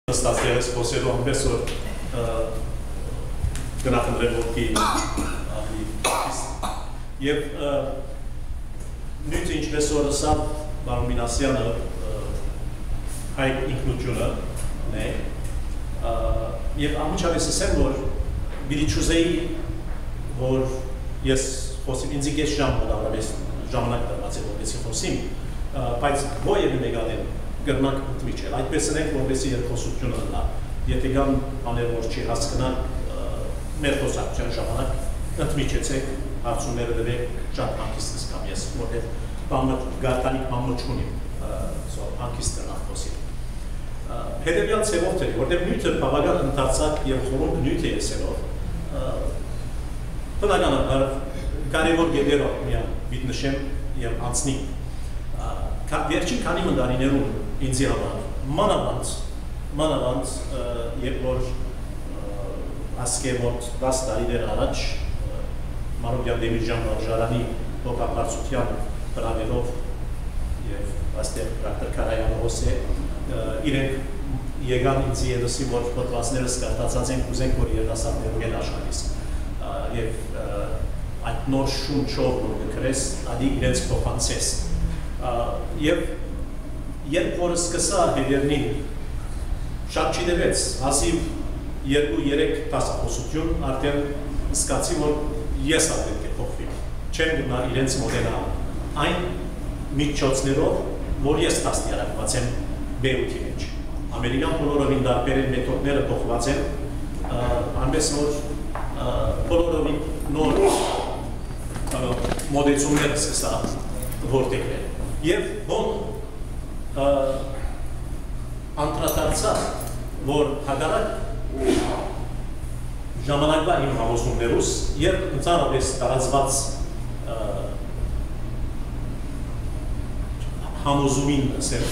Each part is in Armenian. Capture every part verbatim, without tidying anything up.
Ստացվեց խոսելու ամենս որ գնահատել ոտքի ավելի եւ նույնիսկ ինչպես որ սա Բարոն Մինասյանը հայ ինքնությունը է եւ ամիջավես ասեմ որ բիդի ճուզեի որ ես խոսիմ ինձ գեշ ժամ որավես ժամանակ դրված է որպես խոսիմ բայց ովևէ մեգադեն գտնանք ընդմիջել այդպես ենք որպեսզի երկխոսությունը լա եթե կան բաներ որ չի հասկանանք մեր խոսակցության ժամանակ ընդմիջեցեք հարցումները դրեք շատ հանգիստ կամ ես որտեղ բանը գարտանիկ մամը չունիմ սո հանգիստ դրանք խոսիմ հետևյալ ցևով թե որտեղ նյութը բավական ընդարձակ եւ խորհուրդ նյութ է եսելով բնականաբար կարևոր գեդերով միան բիտնշեմ եւ անցնի վերջին քանի մնդարիներում ինձի համար մանավանդ մանավանդ երբ որ ասկե մոտ դաս տարիներ առաջ Մարոկյան Դեմիրճան վարժարանի հոգապարծության հրավերով եւ այստեղ դոկտոր Կարայանովս է իրենք եկան ինձ երեսի որ պատվասներս կարտացած են ուզենք որ երիտասարդներով են աշխատես եւ այդ նոր շունչով որ գրես ադի իրենց փոխանցես եւ երբ որ սկսա հետերնին շատ չդեվեց հասիվ երկու երեք տասախոսություն արդեն սկացի որ ես ատենք է փոխվի չեմ գնա իրենց մոդենալ այն միջոցներով որ ես տասնյարակված եմ բերութի մեջ ամերիկան բոլորովին դարբերեն մեթոդները փոխված են անպես որ բոլորովին նոր մոդեցումներ սկսա որտեղել եւ ոնց անդրադարձա որ հագարակ ժամանակվա իմ համոզումներուս երբ ընդհանրապես տարածված համոզումին ասեմ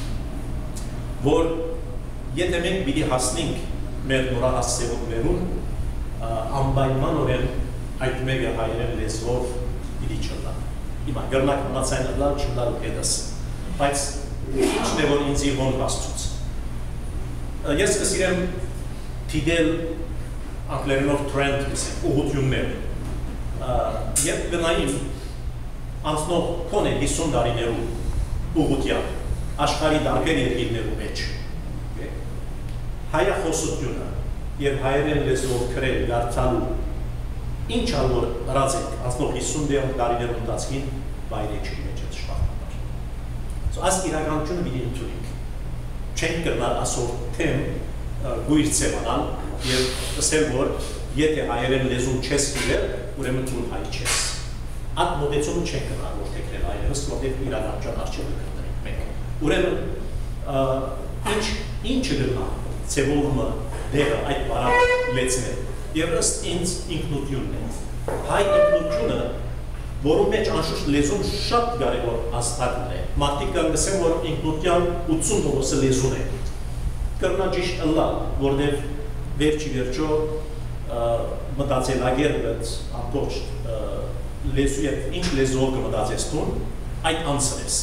որ եթե մենք պիտի հասնենք մեր նորահաս սեվոքներուն անպայմանորեն այդ մեկը հայերեն լեզվով պիտի չլա Հիմա գրնակ մնացային լալ չլալ հետս, բայց ինչն է որ ինձ իվոն հասցուց։ Ես կսիրեմ թիդել անգլերենով trend կսեմ, ուղություններ, երբ գնային անցնող կոն է հիսուն դարիներու ուղության, աշխարի դարբեր երկիրներու մեջ, հայախոսությունը և հայերեն լեզվով կրել գարցալու ինչ ալոր հրած ենք, անցնող հիսուն դարիներ ընդացքին բայր է չի մեջ է շվախնար։ Այս իրականությունը բիդի ընդունիք, չենք կրնար ասոր թեմ գույր ծևանալ և ասել որ եթե հայերեն լեզուն չես գիրել, ուրեմն թուն հայ չես։ Այդ մոտեցումը չենք կրնար որ թեկրել հայերս, որտեղ իրականության արջևը կրնարենք մենք։ Ուրեմն ինչը գրնա ծևորումը դեղը այդ բարակ լեցնել Եվ ըստ ինձ ինքնությունն է։ Հայ ինքնությունը, որում մեջ անշուշտ լեզուն շատ կարևոր աստղակն է։ Մարդիկ կան գսեմ, որ ինքնության ութսուն տոկոսը լեզուն է։ Կրնա ճիշտ ըլլա, որտև վերջի վերջո մտածելագերբդ ամբողջ լեզու և ինչ լեզուով կմտածես տուն, այդ անցր ես։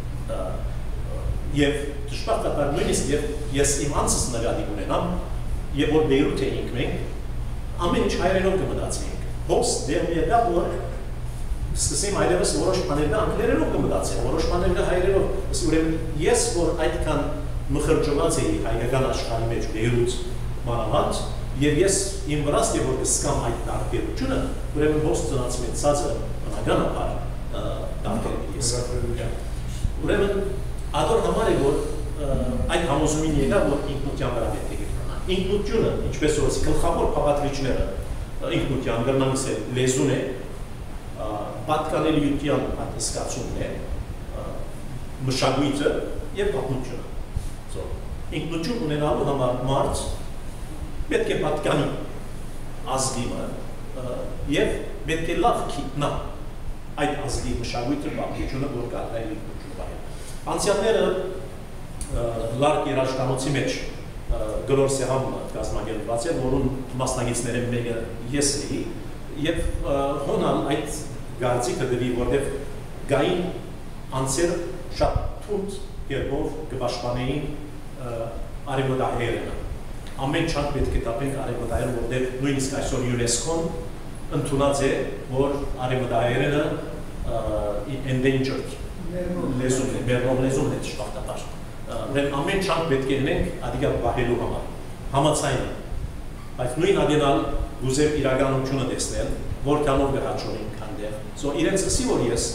Եվ դժբախտաբար նույնիսկ ես իմ անցս նկատի ունենամ, և որ Բեյրութ էինք մենք, ամեն ինչ հայերենով կմտածենք, հոս դեղ մի ետա որ սկսեմ այլևս որոշ բաներնը անգլերենով կմտածեմ, որոշ բաներնը հայերենով, ուրեմն ես որ այդքան մխրջված էի հայկական աշխարհի մեջ Բեյրութ մանավանդ, և ես իմ վրաս է որ կսկամ այդ տարբերությունը, ուրեմն հոս ծնացմեցածը բնականաբար տարբերել ես։ Ուրեմն ադոր համար է որ այդ համոզումին եկա որ ինքնության վրա պետք է Ինքնությունը, ինչպես որ ասի, գլխավոր փաղադրիչները ինքնության գրնանս է լեզուն է, պատկանելիության հատսկացումն է, մշակույթը և պատմությունը։ Ինքնություն ունենալու համար մարդ պետք է պատկանի ազգիմը և պետք է լավ քիտնա այդ ազգի մշակույթը պատմությունը, որ կարդայել ինքնություն բայել։ Անցյալները լարկ երաշտանոցի մեջ գրոր սեղամը կազմակերպված է, որուն մասնագետները մեկը ես էի, և հոնալ այդ գարձիկը դվի, որտև գային անցեր շատ թունդ երբով կպաշտպանեին արևմտահայերենը։ Ամեն չափ պետք է տապենք արևմտահայերը, որտեղ նույնիսկ այսօր ՅՈՒՆԵՍԿՕ-ն ընդունած է, որ արևմտահայերենը endangered լեզուն է, մեռնող լեզուն է ճշմարտաբար։ Ուրեմն ամեն չափ պետք է ունենք ադիգա պահելու համար, համաձայն։ Բայց նույն ադենալ ուզեմ իրականությունը տեսնել, որքանով կհաջողենք այնտեղ։ So իրենց ասի որ ես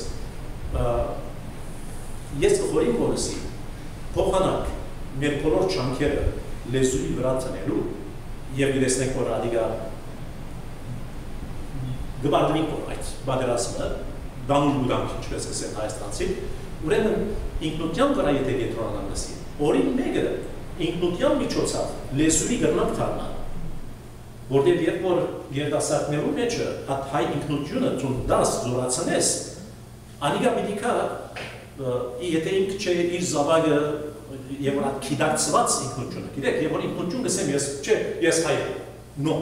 ես խորին որսի փոխանակ մեր բոլոր չանքերը լեզուի վրա տնելու եւ գտեսնենք որ ադիգա գբարդնի կողմից բادرազմը դանուլ գուդանք ինչպես կսեն հայաստանցի ուրեմն ինքնության վրա եթե կենտրոնանան լսի օրին մեկը ինքնության միջոցով լեզուի գրնակ դառնալ որտեղ երբ որ երիտասարդներու մեջը այդ հայ ինքնությունը ցուն դաս զորացնես անիգա պիտի կա եթե ինք չէ իր զավակը եւ որ կիդակցված ինքնությունը գիտեք եւ որ ինքնություն գսեմ ես չէ ես հայ նո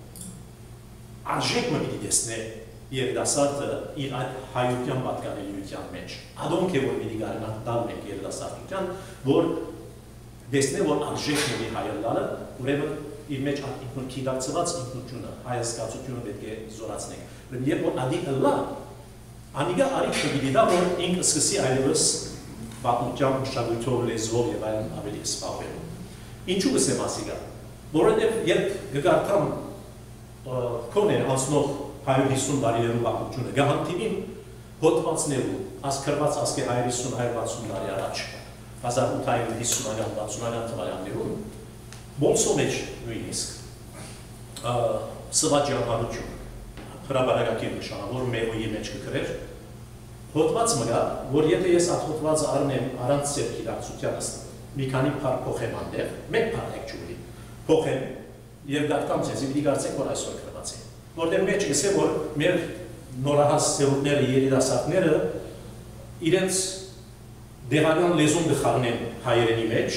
արժեք մտի դեսնե երիտասարդը իր այդ հայության պատկանելիության մեջ ադոնք է որ մի դիգարնա տալ մեկ երիտասարդության որ դեսնե որ արժեք ունի հայալանը ուրեմն իր մեջ ինքնություն կիդակցված ինքնությունը հայասկացությունը պետք է զորացնենք ուրեմն երբ որ ադի լա անիգա արի չգիտի դա որ ինքը սկսի այլևս պատմության մշակույթով լեզվով եւ այլն ավելի սպառվելու։ Ինչու գսեմ ասիգա, որովհետեւ երբ գկարդամ կոնե անցնող հայր հիսուն տարիներու պատմությունը գահանտիվին հոտվածներու ասկրված ասկե հայր հիսուն հայր վաթսուն տարի առաջ հազար ութ հարյուր հիսունական վաթսունական թվականներում բոլսո մեջ նույնիսկ սվաճանություն հրաբարակակիր նշանավոր մեղոյի մեջ կգրեր հոտված մգա, որ եթե ես այդ հոտվածը առնեմ առանց ծեր գիտակցությանս մի քանի փար փոխեմ այնտեղ, մեկ փար եք չունի, փոխեմ եւ դարձամ ցեզի պիտի կարծեք որ այսօր գրված է։ Որտեղ մեջ գսե որ մեր նորահաս սերունդները երիտասարդները իրենց դեղական լեզուն գխառնեն հայերենի մեջ,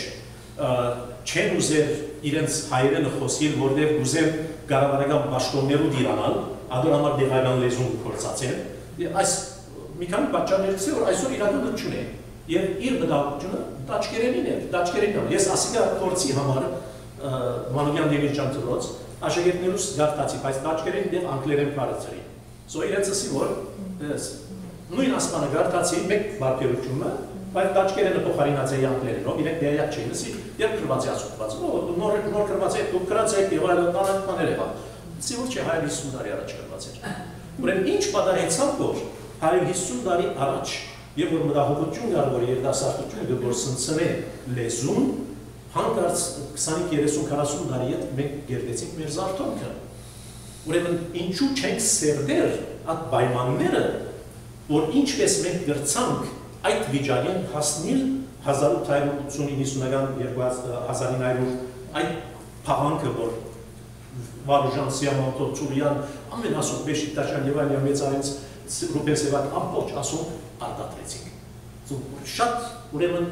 չեն ուզեր իրենց հայերենը խոսիլ, որտեղ ուզեն գարավարական պաշտոններու դիրանալ, ադոր համար դեղական լեզուն կորցացեն։ Այս մի քանի պատճառներից է որ այսօր իրական չունի եւ իր մտահոգությունը դաչկերենին է դաչկերենին է ես ասիկա կորցի համար Մանուկյան Դեմիրճան դրոց աշակերտներուս գարտացի բայց դաչկերենին եւ անգլերեն բարձրի so իրենց ասի որ նույն ասպանը գարտացի մեկ բարբերությունը բայց դաչկերենը փոխարինած է անգլերենով իրենք դերյակ չէին ասի երբ գրված է ասուկված նոր նոր գրված է դուք գրած եք եւ այլն բաներ եղա ասի որ չէ հայր հիսուն տարի առաջ գրված էր ուրեմն ինչ պատահեցավ որ հարյուր հիսուն տարի առաջ եւ որ մտահոգություն կար որ երիտասարդությունը գործընծնե լեզուն հանկարծ քսանհինգ երեսուն քառասուն տարի հետ մենք գերտեցինք մեր զարթոնքը ուրեմն ինչու չենք սերդեր այդ պայմանները որ ինչպես մենք գրցանք այդ վիճակին հասնել հազար ութ հարյուր ութսուն հիսունական հազար ինը հարյուր այդ փաղանքը որ Վարուժան Սիամոնտով Ծուրյան ամենասուկ Բեշիկտաշյան եւ այլ մեծարից Ռուբեն Սևակ ամբողջ ասում արտադրեցինք։ Շատ ուրեմն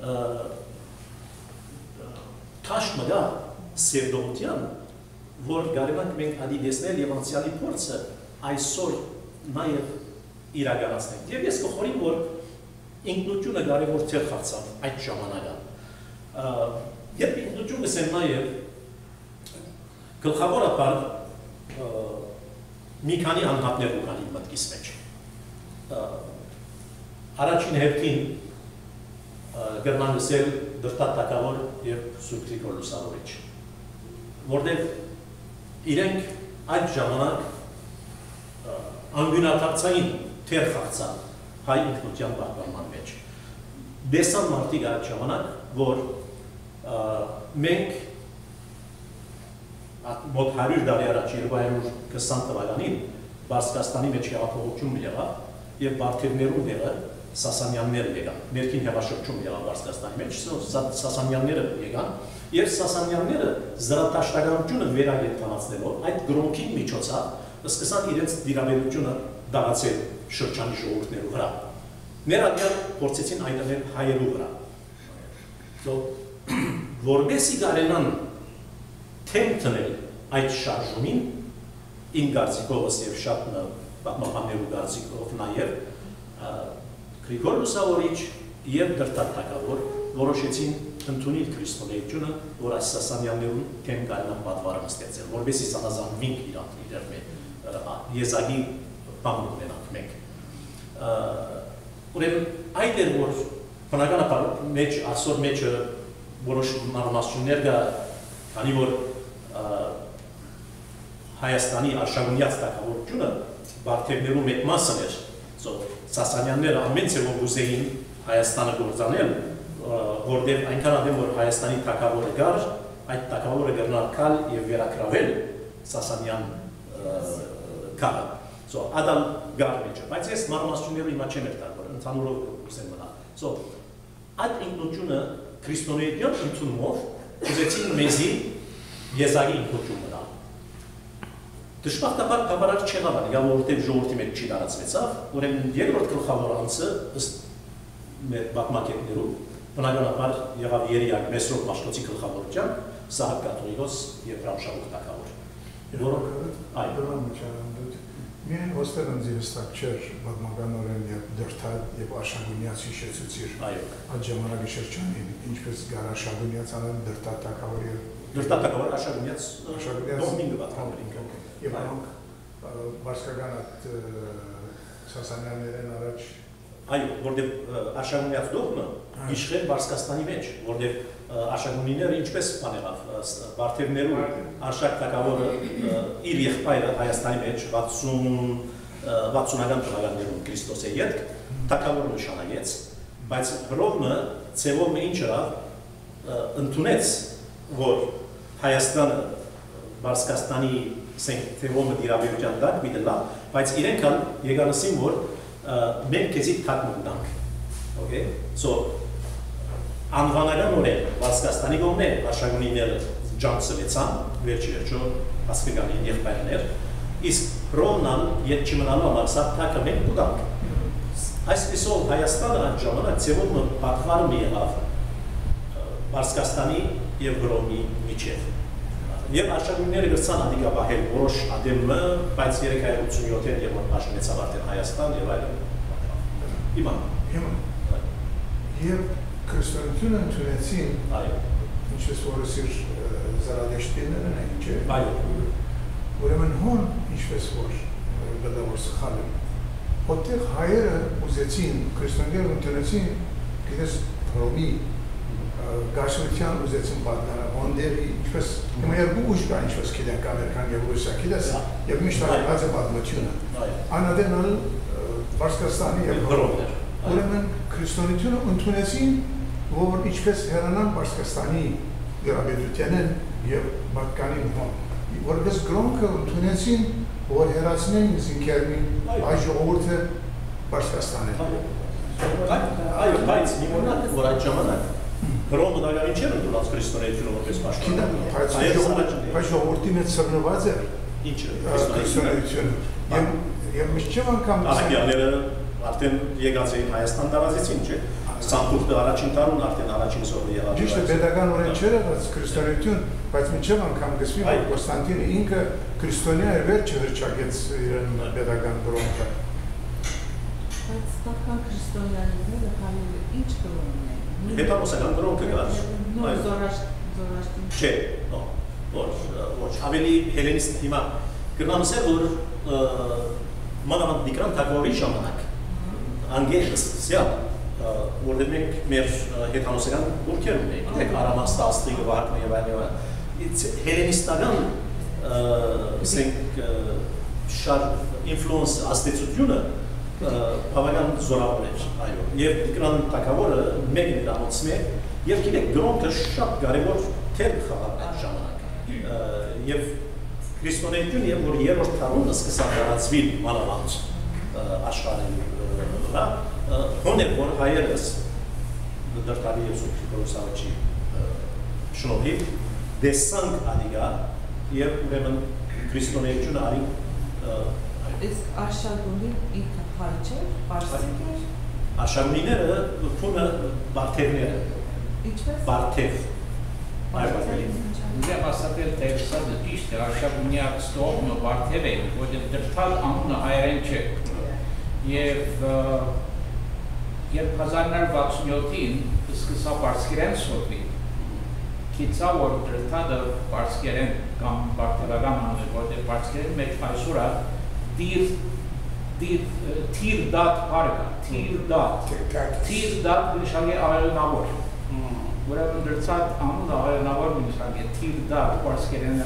թաշ մգա սերդողության, որ կարողանանք մենք ադի դեսնել եւ անցյալի փորձը այսօր նաեւ իրականացնենք։ Եվ ես կխորին, որ ինքնությունը կարևոր թեր խաղացավ այդ ժամանակը։ Երբ ինքնություն գսեմ նաեւ գլխավորապես մի քանի անհատներ ու քանի մտքիս մեջ։ Առաջին հերթին գրման լսել դրտատ տակավոր եւ Սուրբ Գրիգոր Լուսավորիչ, որտեղ իրենք այդ ժամանակ անգյունաթափցային թեր խաղացան հայ ինքնության պահպանման մեջ։ Դեսան մարդիկ այդ ժամանակ, որ մենք մոտ հարյուր տարի առաջ երկու հարյուր քսան թվականին Բարսկաստանի մեջ հեղափոխություն եղավ եւ բարթերներու դերը Սասանյանները եկան, ներքին հեղաշրջում եղավ Բարսկաստանի մեջ, Սասանյանները եկան եւ Սասանյանները զրատաշտականությունը վերակենդանացնելով այդ գրոնքի միջոցով սկսան իրենց դիրաբերությունը դարձել շրջանի ժողովուրդներու վրա։ Ներառյալ փորձեցին այդտեղ հայերու վրա։ Որբեսի կարենան թեմ տնել այդ շարժումին իմ գարցիկովս եւ շատ պատմաբաններու գարցիկով նաեւ Գրիգոր Լուսավորիչ եւ դրտատակավոր որոշեցին ընդունի քրիստոնեությունը, որ այս Սասանյաններուն թեմ կարողան պատվարը ստեղծել, որովհետեւ սանազանվենք իրար իրար մեջ եզակի բան ունենանք մենք։ Ուրեմն այդ էր որ բնականաբար մեջ այսօր մեջը որոշ մարմասություններ կա, քանի որ Հայաստանի արշավունյաց թագավորությունը Բարթևներու մեծ մասն էր, Սասանյանները ամեն ցեվով ուզեին Հայաստանը գործանել, որտեղ այնքան ադեմ որ Հայաստանի թագավորը գար, այդ թագավորը գնալ եւ վերակրավել Սասանյան կապը։ So ադամ գար մեջը, բայց ես մարմասությունները իմա չեմ երթար, որ ընդհանուրով ուսեմ մնա։ So այդ ինքնությունը քրիստոնեական ընդունումով ուզեցին մեզի եզակի ինքնություն մնալ։ Դժբախտաբար բավարար չեղավ, անգամ որովհետև ժողովրդի մեջ չի տարածվեցավ, ուրեմն երկրորդ գլխավոր անձը ըստ մեր պատմակետներում բնականաբար եղավ Երիակ Մեսրոպ Մաշտոցի գլխավորությամբ Սահակ Կաթողիկոս եւ Ռամշավուխ թագավոր։ Որոնք Միայն ոստեր ընձիվստակ չէր պատմականորեն եւ դրթալ եւ արշագունյաց հիշեցուցիր այդ ժամանակի շրջանին, ինչպես գար արշագունյաց անեն դրթալ թագավորի դրթալ թագավոր արշագունյաց դոմինգը պատմական եւ անոնք բարսկական այդ Սասանյաններեն առաջ այո, որտեղ արշագունյաց դողմը իշխեր Բարսկաստանի մեջ, որտեղ արշագունիները ինչպես բան եղավ, Բարթևներու արշակ թագավորը իր եղբայրը Հայաստանի մեջ վաթսունական թվականներում Քրիստոսի ետք թագավորը նշանագեց, բայց Հռոմը ցևոմը ինչ եղավ, ընդունեց, որ Հայաստանը Բարսկաստանի ցևոմը դիրավերջան դակ բիդելա, բայց իրենք եկան ասին, որ մենք քեզի թակ մտնանք։ Okay? So անվանականորեն Բարսկաստանի կողմէ արշագունիները ջանցվեցան, վերջի վերջո հասկգանին եղբայրներ, իսկ Հռոմն ետ չմնալու համար սա թակը մենք կուտանք։ Այսպիսով Հայաստանը այդ ժամանակ ցևոմը պատվարը մի եղավ Բարսկաստանի եւ Հռոմի միջեւ։ Եվ արշագունիները գրցան ադիգաբահել որոշ ադեմը, բայց երեք հարյուր ութսունյոթ եւ մաշնեցավ արդեն Հայաստան եւ այլն։ Հիմա հիմա եւ քրիստոնեությունը ընդունեցին, այո, ինչպես որ սիր զարադեշտիներն են, չէ՞։ Այո։ Ուրեմն հոն ինչպես որ բդավոր սխալը։ Որտեղ հայերը ուզեցին քրիստոնեները ընդունեցին, գիտես Հռոմի գաշության ուզեցին պատկանալ, ոնդերի, ինչպես հիմա երկու ուժ կա, ինչպես գիտենք Ամերիկան եւ Ռուսիա, գիտես, եւ միշտ հայացը պատմությունը։ Անադենալ Բարսկաստանի եւ Հռոմներ։ Ուրեմն քրիստոնեությունը ընդունեցին, որ ինչպես հեռանան Բարսկաստանի գրաբեդությանեն եւ Բալկանին հոն։ Որպես գրոնքը ընդունեցին, որ հեռացնեն զինքերմին այս ժողովուրդը Բարսկաստանին։ Այո, բայց նիմոնակ որ այդ ժամանակ Հռոմը դակավին չէր ընդունած քրիստոնեությունը որպես պաշտպան։ Բայց ժողովրդի մեջ սրնված էր ինչը քրիստոնեությունը։ Եվ միշտ չեմ անգամ ահագյանները արդեն եկած էին Հայաստան տարածեցին, չէ՞։ Սանտուղտը առաջին տարուն արդեն առաջին զորը եղավ։ Ճիշտ է, պետականորեն չէր եղած քրիստոնեություն, բայց մինչև անգամ գսվի որ Կոստանտինը ինքը քրիստոնյա էր վերջը հրճակեց իրեն պետական գրոնքը։ Բայց տական քրիստոնյաները հայերը ինչ գրոն են։ Հետամոսական գրոնքը գար։ Նոր զորաշտին։ Չէ, ոչ, ոչ, ավելի հելենիստ հիմա գրնամսեր, որ մանավանդ Դիկրան թագավորի ժամանակ անգեհս սյալ, որտեղ մենք մեր հետամոսական ուրքեր ունեինք, դեք Արամաստա, Աստրիգը, Վահակնը եւ այլն, հելենիստական շար ինֆլուենս աստեցությունը բավական զորավոր էր, այո, եւ Դիկրան թագավորը մեկն էր ամոց մեկ, եւ գիտեք գրոնքը շատ կարեւոր թեր խաղալ այդ ժամանակ։ Եվ քրիստոնեություն եւ որ երրորդ տարում սկսավ տարածվել մանավանդ աշխարհի վրա, հոն է որ հայերս դրտավի եւ սուպրոսավիչի շնորհիվ դեսանք ադիգա եւ ուրեմն քրիստոնեությունը արի իսկ արշագունին ինքը հայ չէ, պարսիկ էր։ Արշագունիները փունը բարթևները։ Ինչպես։ Բարթև։ Ուզեմ ասել տեքստը ճիշտ է, արշագունյաց տողմը Բարթև է, որտեղ դրթալ անունը հայերեն չէ։ Եվ երբ հազար նոր վաթսունյոթին սկսավ բարսկերեն սոտվի, Գիծա որ դրթադը բարսկերեն կամ բարթելական անունը, որտեղ բարսկերեն մեջ այսօր է դիր դիր թիր դատ բարգա, թիր դատ, թիր դատ նշանի արելնավոր, ուրեմն դրթադ անունը արելնավոր նշանի թիր դատ բարսկերեն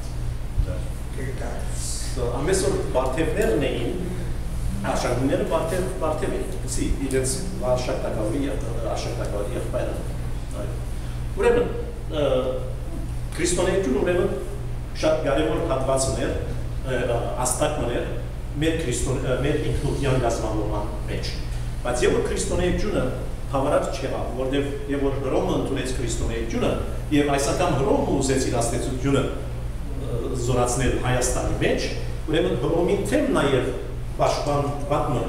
ամեսօր բարթևներն էին, աշակունները բարթև էին, սի իրենց աշակտակավի աշակտակավի եղբայրը։ Ուրեմն, քրիստոնեություն ուրեմն շատ կարևոր հատվածն էր, աստակն էր մեր ինքնության գազմանման մեջ։ Բայց և որ քրիստոնեությունը հավարած չեղավ, որտև և որ Հռոմը ընդունեց քրիստոնեությունը և այս անգամ Հռոմը ուզեց իր աստեցությունը զորացնել Հայաստանի մեջ, ուրեմն Հռոմին թեմ նաև պաշտպան պատմը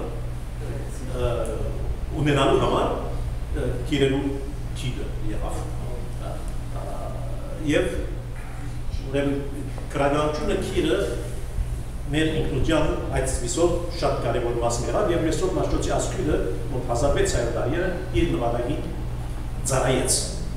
ունենալու համար կիրելու քիդը եղավ։ Եվ քրագանությունը քիրը մեր ինքնության այդ սվիսով շատ կարևոր մասն եղավ և այսօր Մաշտոցի ասկույլը որ հազար վեց հարյուր տարիները իր նվադագին ծառայեց։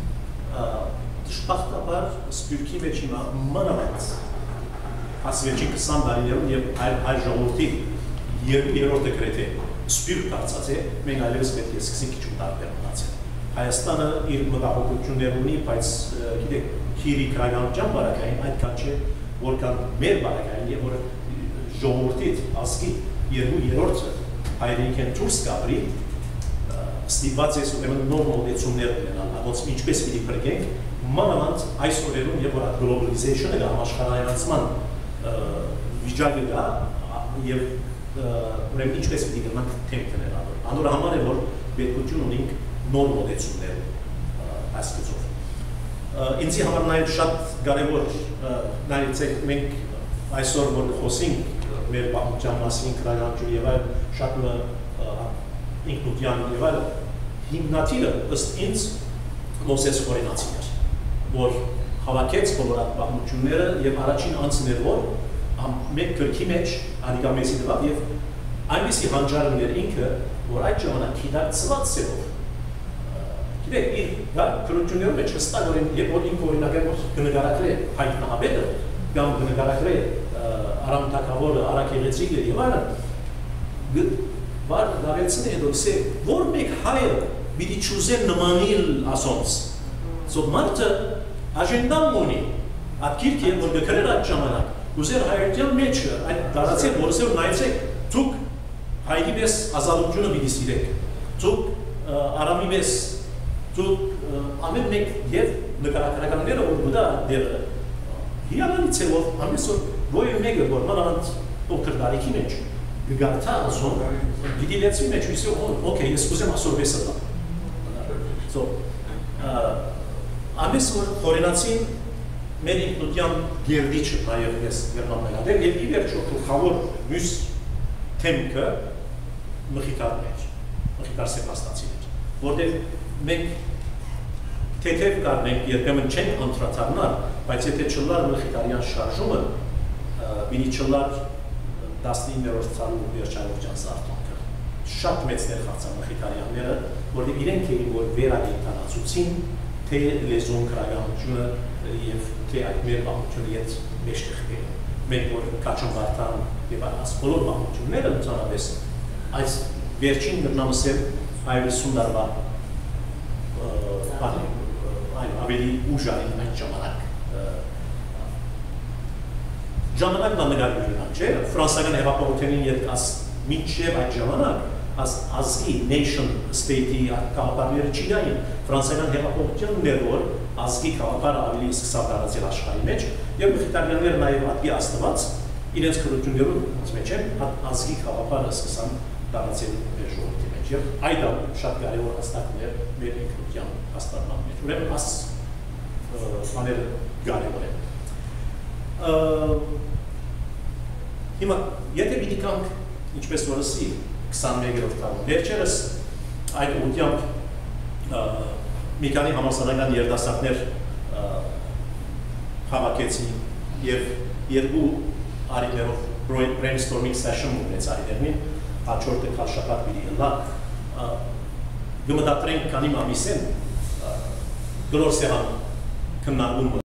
Դժբախտաբար Սփյուռքի մեջ հիմա մանավանդ ասվերջին քսան տարիներում և այլ ժողովրդի երկու երրորդը գրեթե Սփյուռք դարձած է, մենք այլևս պետք է սկսենք քիչ ու տարբեր մնացել։ Հայաստանը իր մտահոգություններ ունի, բայց գիտեք, քիրի քրագանության բարակային այդքան չէ, որքան մեր բարակային և որ ժողովրդի ազգի երկու երրորդը հայրենիքեն դուրս գաբրի, ստիպված ես ուրեմն նոր մոտեցումներ ունենալ, ոնց ինչպես պիտի փրկենք, մանավանդ այս օրերում և որ գլոբալիզացիոնը գա, համաշխարհայնացման վիճակը գա և ուրեմն ինչպես պիտի գնանք թեմ դնել։ Անոր համար է որ պետքություն ունենք նոր մոտեցումներ այս գծով։ Ինձի համար նաև շատ կարևոր նայեցեք մենք այսօր որ խոսենք մեր պատմության մասին քրագանություն եւ այլ շատ ինքնության եւ այլ հիմնադիրը ըստ ինձ Մոսես Խորենացին էր, որ հավաքեց բոլոր այդ պատմությունները եւ առաջին անձն էր որ մեկ գրքի մեջ ադիկա մեզի դվավ եւ այնպիսի հանճարն էր ինքը որ այդ ժամանակ գիտակցված սերով գիտեք իր քրությունների մեջ հստակ որ երբ որ ինքը օրինակ որ կնկարագրե Հայկ Նահաբետը կամ կնկարագրե Արամ Թագավորը, Արաքեղեցիկը եւ այլն վար դավեցնի հետո սե որ մեկ հայը պիտի ճուզեր նմանիլ ասոնց so մարդը աջենդան ունի այդ գիրքը որ գրել այդ ժամանակ ուզեր հայրենիքի մեջ այդ դարացել որսեր նայեցեք դուք հայերի պես ազատությունը պիտի սիրեք դուք արամի պես դուք ամեն մեկ եւ նկարագրականները որ դա դերը հիանալից է որ ամեսօր ոյ մեկը որ մանավանդ դոկտոր Դարիքի մեջ գգարտա ասում պիտի լեցվի մեջ իսո օքեյ ես կուզեմ ասոր վեսը դա so ամեսօր Խորենացին մեր ինքնության գերդիչը նաև ես գերմանացել եւ ի վերջո գլխավոր մյուս թեմքը մխիթարն էր մխիթար Սեբաստացին որտեղ մենք թեթև կարնենք երբեմն չենք անդրադառնալ բայց եթե չլար մխիթարյան շարժումը բինի չլար տասնիններորդ ցալու վերջավորության զարթոնքը շատ մեծ ներխացան մխիթարյանները որտեղ իրենք էին որ վերակենդանացուցին թե լեզուն քրագանությունը եւ թե այդ մեր բաղությունը ետ մեջտեղ է մենք որ Քաչուն Վարդան եւ այս բոլոր բաղությունները ընդհանրապես այս վերջին գրնամսել հայրիսուն դարվա այն ավելի ուժային այդ ժամանակ ժամանակն աննկարագրական չէ ֆրանսիական հեղափոխությունին ետք մինչև այդ ժամանակ ազգի nation state-ի կաղապարները չինային ֆրանսիական հեղափոխությունն էր որ ազգի կաղապարը ավելի սկսավ դարացել աշխարհի մեջ եւ մխիթարյանները նաեւ ատի աստված իրենց քրություններում մեջ են ազգի կաղապարը սկսան դարացել մեր ժողովրդի մեջ եւ այդ շատ կարեւոր հաստատներ մեր ինքնության հաստատման մեջ ուրեմն աս բաները կարեւոր են հիմա եթե պիտի կանք ինչպես որ ասի քսանմեկերորդ տարում վերջերս այդ ուղղությամբ մի քանի համալսարանական երիտասարդներ հավաքեցին եւ երկու արիներով brainstorming session ունեց արիներին հաջորդը քաշապատ պիտի լա գմտատրենք քանի ամիսեն գլոր սեղան քննարկումը